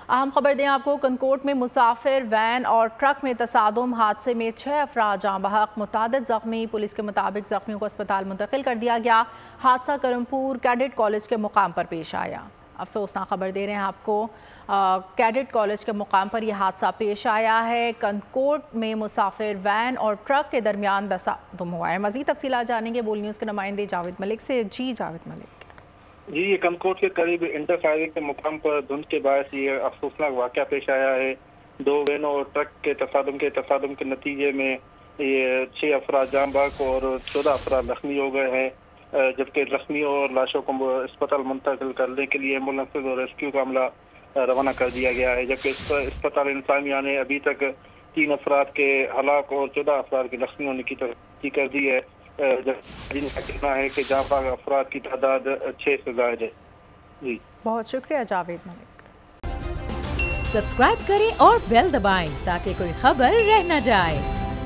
अहम खबर दें आपको, कनकोट में मुसाफिर वैन और ट्रक में तसादुम हादसे में 6 अफराद जाँ बहक, मुतादिद जख्मी। पुलिस के मुताबिक जख्मियों को अस्पताल मुंतकिल कर दिया गया। हादसा करमपुर कैडेट कॉलेज के मुकाम पर पेश आया। अफसोसनाक खबर दे रहे हैं आपको, कैडेट कॉलेज के मुकाम पर यह हादसा पेश आया है। कनकोट में मुसाफिर वैन और ट्रक के दरमियान तसादुम हुआ है। मज़ीद तफसीलात जानेंगे बोल न्यूज़ के नुमाइंदे जावेद मलिक से। जी जावेद मलिक। जी, ये कनकोट के करीब इंटर फायरिंग के मुकाम पर धुंध के बायस ये अफसोसनाक वाक़या पेश आया है। 2 वैनों और ट्रक के तसादुम के नतीजे में ये 6 अफराद जाँ बहक और 14 अफराद जख्मी हो गए हैं, जबकि जख्मी और लाशों को अस्पताल मुंतकिल करने के लिए एम्बुलेंस और रेस्क्यू का अमला रवाना कर दिया गया है। जबकि अस्पताल इंतजामिया ने अभी तक 3 अफराद के हलाक और 14 अफराद के जख्मी होने की तस्दीक कर दी है। जिनका कहना है कि जाँ बहक अफराद की तादाद 6 से ज़ायद है। जी, बहुत शुक्रिया जावेद मलिक। सब्सक्राइब करें और बेल दबाएं ताकि कोई खबर रह न जाए।